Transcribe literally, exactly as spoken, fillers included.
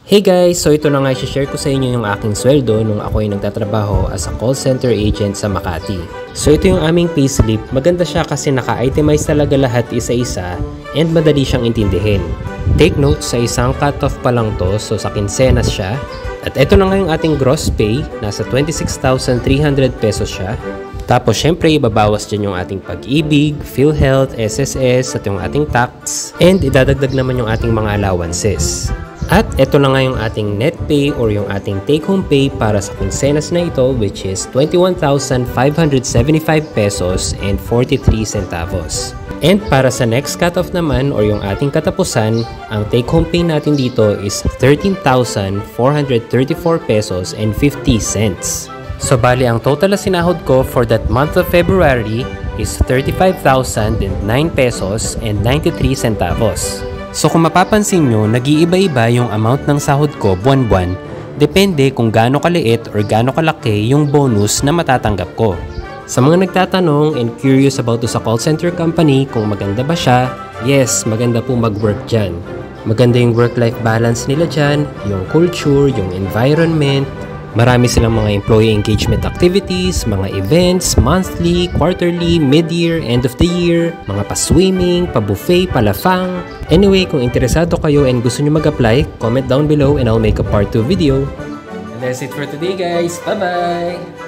Hey guys! So ito na nga i-share ko sa inyo yung aking sweldo nung ako ay nagtatrabaho as a call center agent sa Makati. So ito yung aming payslip. Maganda siya kasi naka-itemize talaga lahat isa-isa and madali siyang intindihin. Take note, sa isang cut-off pa lang to, so sa kinsenas siya. At ito na nga yung ating gross pay, nasa twenty-six thousand three hundred pesos siya. Tapos syempre ibabawas dyan yung ating pag-ibig, PhilHealth, S S S at yung ating tax. And idadagdag naman yung ating mga allowances. At ito na nga yung ating net pay or yung ating take-home pay para sa quincenas na ito, which is twenty-one thousand five hundred seventy-five pesos and forty-three centavos. And para sa next cut-off naman or yung ating katapusan, ang take-home pay natin dito is thirteen thousand four hundred thirty-four pesos and fifty cents. So bali ang total na sinahod ko for that month of February is thirty-five thousand nine pesos and ninety-three centavos. So kung mapapansin nyo, nag-iiba-iba yung amount ng sahod ko buwan-buwan, depende kung gaano kaliit or gaano kalaki yung bonus na matatanggap ko. Sa mga nagtatanong and curious about to sa call center company kung maganda ba siya, yes, maganda po mag-work dyan. Maganda yung work-life balance nila dyan, yung culture, yung environment. Marami silang mga employee engagement activities, mga events, monthly, quarterly, mid-year, end of the year, mga pa-swimming, pa-buffet, palafang. Anyway, kung interesado kayo and gusto nyo mag-apply, comment down below and I'll make a part two video. And that's it for today guys. Bye-bye!